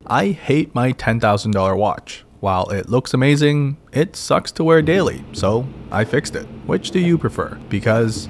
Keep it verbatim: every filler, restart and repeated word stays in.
I hate my ten thousand dollar watch. While it looks amazing, it sucks to wear daily, so I fixed it. Which do you prefer? Because